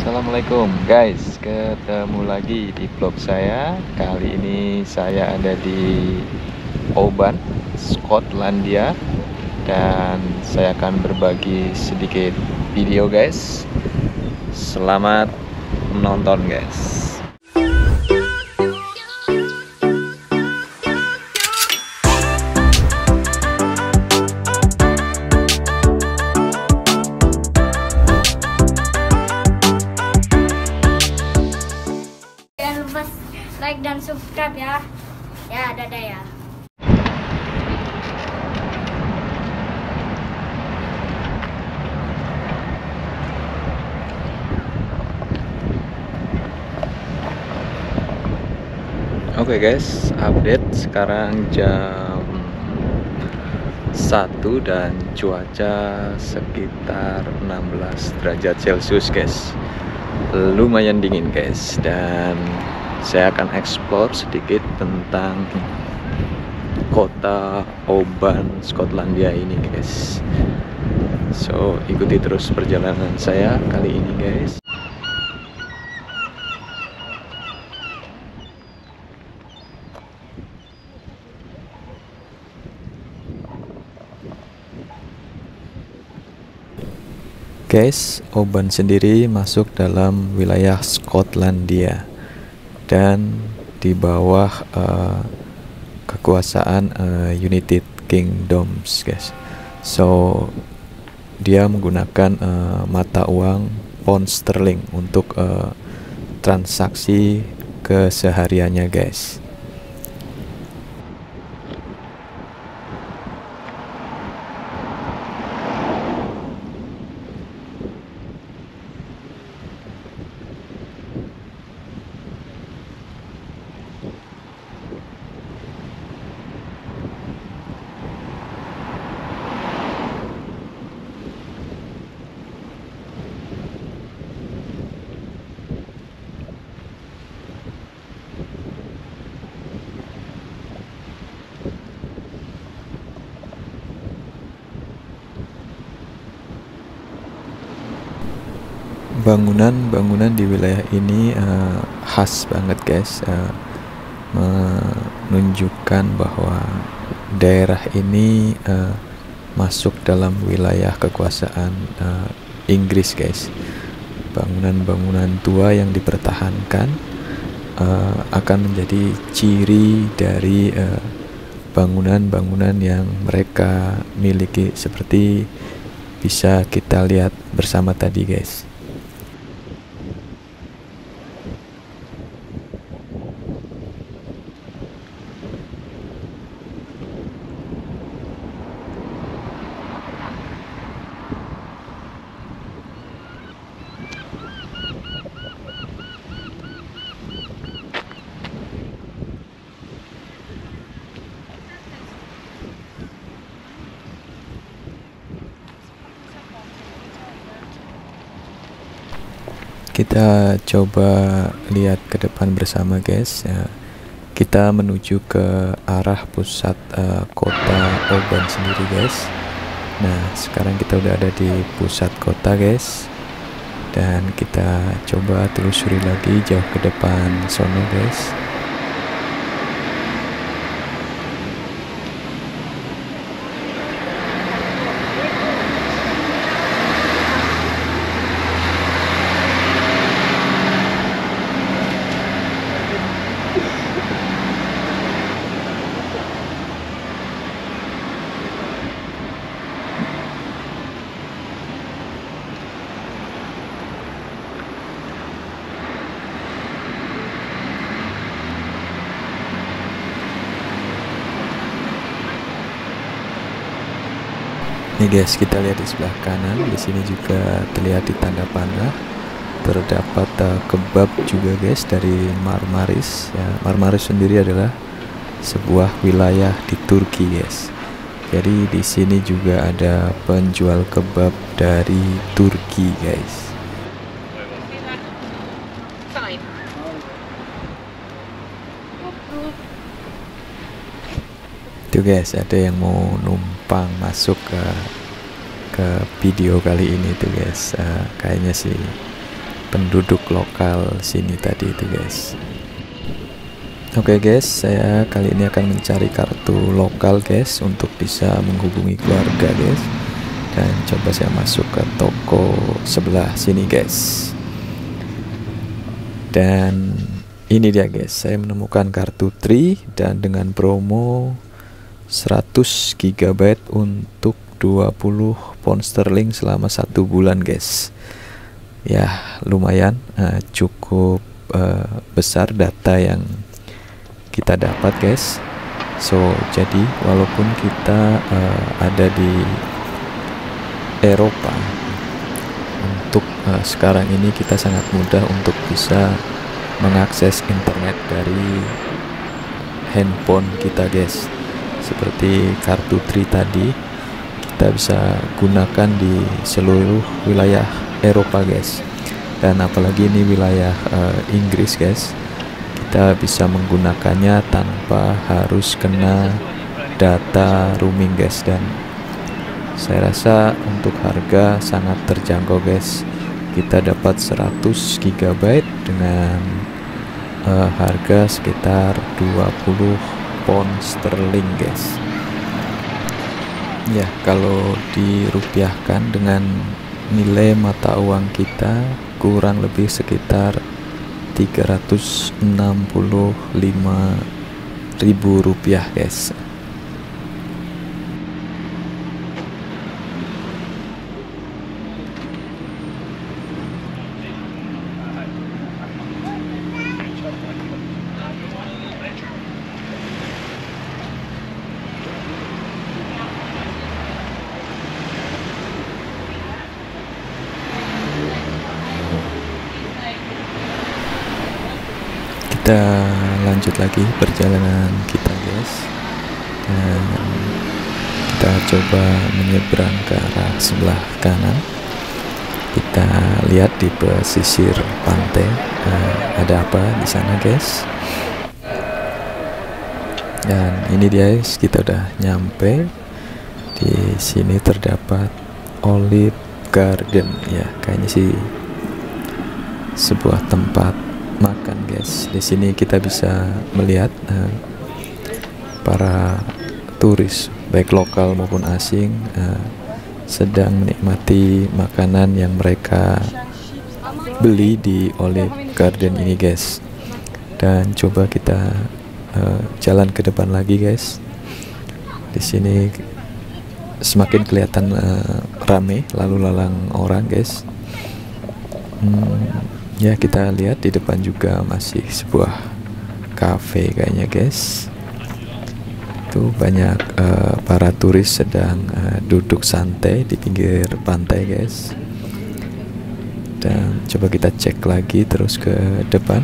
Assalamualaikum guys, ketemu lagi di vlog saya. Kali ini saya ada di Oban, Skotlandia, dan saya akan berbagi sedikit video guys. Selamat menonton guys. Like dan subscribe ya. Ya, dadah ya. Oke guys, update sekarang jam 1 dan cuaca sekitar 16 derajat Celcius guys. Lumayan dingin guys, dan saya akan explore sedikit tentang kota Oban, Skotlandia ini guys. So, ikuti terus perjalanan saya kali ini guys. Guys, Oban sendiri masuk dalam wilayah Skotlandia dan di bawah kekuasaan United Kingdoms guys. So dia menggunakan mata uang pound sterling untuk transaksi kesehariannya guys. Bangunan-bangunan di wilayah ini khas banget guys, menunjukkan bahwa daerah ini masuk dalam wilayah kekuasaan Inggris guys. Bangunan-bangunan tua yang dipertahankan akan menjadi ciri dari bangunan-bangunan yang mereka miliki, seperti bisa kita lihat bersama tadi guys. Kita coba lihat ke depan bersama guys ya. Kita menuju ke arah pusat kota Oban sendiri guys. Nah, sekarang kita udah ada di pusat kota guys, dan kita coba telusuri lagi jauh ke depan sono guys. Nih guys, kita lihat di sebelah kanan, di sini juga terlihat di tanda panah terdapat kebab juga guys dari Marmaris ya. Marmaris sendiri adalah sebuah wilayah di Turki guys. Jadi di sini juga ada penjual kebab dari Turki guys. Tuh guys, ada yang mau numpang masuk ke video kali ini tuh guys. Kayaknya sih penduduk lokal sini tadi itu guys. Oke guys, saya kali ini akan mencari kartu lokal guys untuk bisa menghubungi keluarga guys. Dan coba saya masuk ke toko sebelah sini guys. Dan ini dia guys, saya menemukan kartu Tri dan dengan promo 100 GB untuk 20 pound sterling selama 1 bulan guys. Ya lumayan, cukup besar data yang kita dapat guys. So jadi walaupun kita ada di Eropa, untuk sekarang ini kita sangat mudah untuk bisa mengakses internet dari handphone kita guys. Seperti kartu Tri tadi, kita bisa gunakan di seluruh wilayah Eropa guys. Dan apalagi ini wilayah Inggris guys, kita bisa menggunakannya tanpa harus kena data roaming guys. Dan saya rasa untuk harga sangat terjangkau guys. Kita dapat 100 GB dengan harga sekitar 20 pound sterling guys. Ya kalau dirupiahkan dengan nilai mata uang kita kurang lebih sekitar 365.000 rupiah guys. Kita lanjut lagi perjalanan kita guys, dan kita coba menyeberang ke arah sebelah kanan. Kita lihat di pesisir pantai ada apa di sana guys. Dan ini dia guys, kita udah nyampe di sini. Terdapat Olive Garden, ya kayaknya sih sebuah tempat makan guys. Di sini kita bisa melihat para turis baik lokal maupun asing sedang menikmati makanan yang mereka beli di Olive Garden ini guys. Dan coba kita jalan ke depan lagi guys. Di sini semakin kelihatan rame lalu lalang orang guys. Ya kita lihat di depan juga masih sebuah cafe kayaknya guys. Itu banyak para turis sedang duduk santai di pinggir pantai guys. Dan coba kita cek lagi terus ke depan.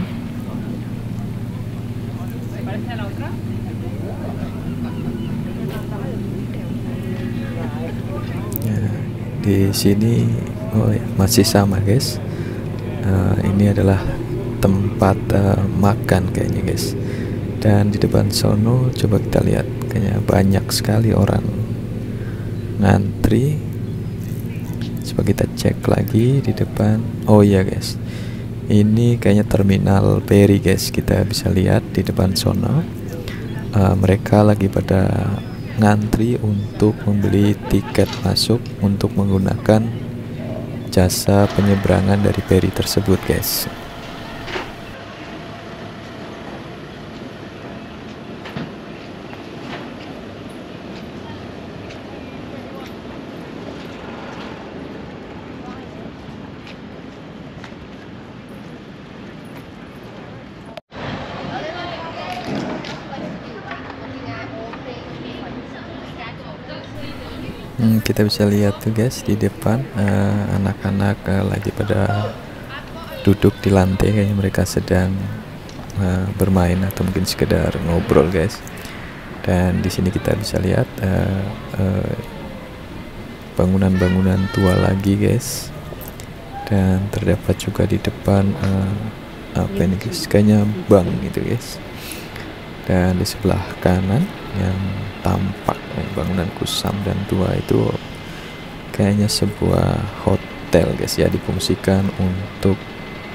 Ya, di sini masih sama guys. Ini adalah tempat makan kayaknya guys. Dan di depan sono coba kita lihat, kayaknya banyak sekali orang ngantri. Coba kita cek lagi di depan. Oh iya guys, ini kayaknya terminal ferry guys. Kita bisa lihat di depan sono mereka lagi pada ngantri untuk membeli tiket masuk untuk menggunakan jasa penyeberangan dari ferry tersebut guys. Kita bisa lihat tuh guys di depan anak-anak lagi pada duduk di lantai, kayaknya mereka sedang bermain atau mungkin sekedar ngobrol guys. Dan di sini kita bisa lihat bangunan-bangunan tua lagi guys. Dan terdapat juga di depan apa ini guys, kayaknya bank gitu guys. Dan di sebelah kanan yang tampak bangunan kusam dan tua itu kayaknya sebuah hotel guys ya, difungsikan untuk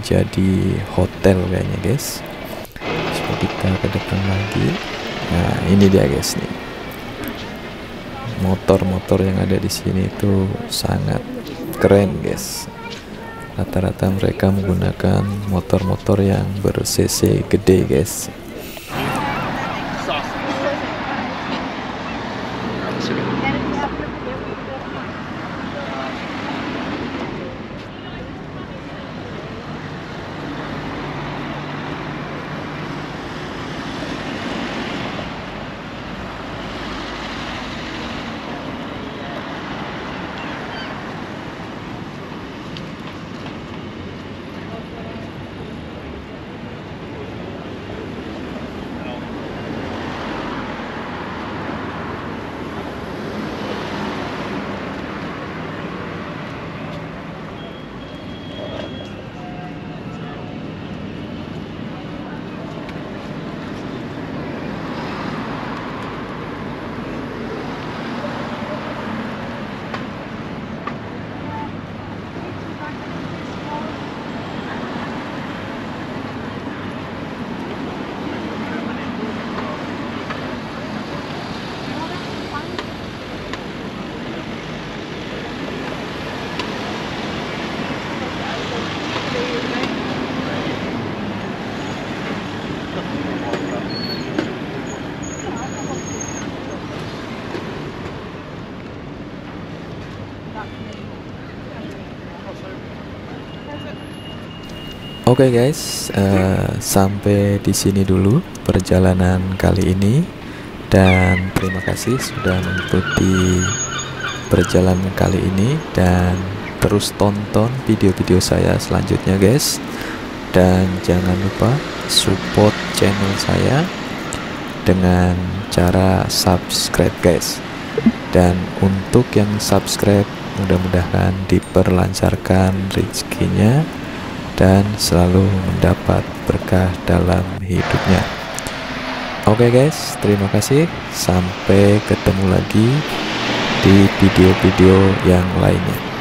menjadi hotel kayaknya guys. Coba kita ke depan lagi. Nah ini dia guys nih, motor-motor yang ada di sini itu sangat keren guys. Rata-rata mereka menggunakan motor-motor yang ber-cc gede guys. Oke guys, sampai di sini dulu perjalanan kali ini, dan terima kasih sudah mengikuti perjalanan kali ini, dan terus tonton video-video saya selanjutnya guys, dan jangan lupa support channel saya dengan cara subscribe guys. Dan untuk yang subscribe, mudah-mudahan diperlancarkan rezekinya dan selalu mendapat berkah dalam hidupnya. Oke guys, terima kasih. Sampai ketemu lagi di video-video yang lainnya.